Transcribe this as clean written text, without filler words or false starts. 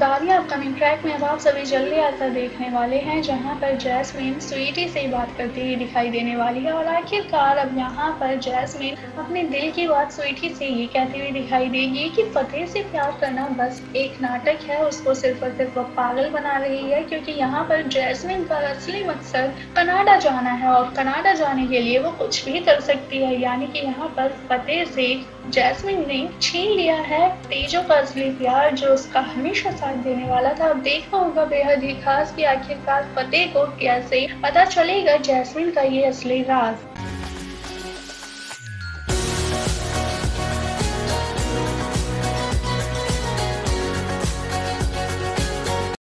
दारिया upcoming track में अब आप सभी जल्दी आता देखने वाले हैं, जहां पर जैस्मीन स्वीटी से बात करती हुई दिखाई देने वाली है और आखिरकार अब यहां पर जैस्मीन अपने दिल की बात स्वीटी से ये कहती हुई दिखाई देगी कि फतेह से प्यार करना बस एक नाटक है, उसको सिर्फ और सिर्फ वो पागल बना रही है, क्योंकि यहाँ पर जैस्मीन का असली मकसद कनाडा जाना है और कनाडा जाने के लिए वो कुछ भी कर सकती है। यानी कि यहाँ पर फतेह से जैस्मीन ने छीन लिया है तेजो का असली प्यार, जो उसका हमेशा साथ देने वाला था। अब देखना होगा बेहद ही खास कि आखिरकार फतेह को कैसे पता चलेगा जैस्मीन का ये असली राज।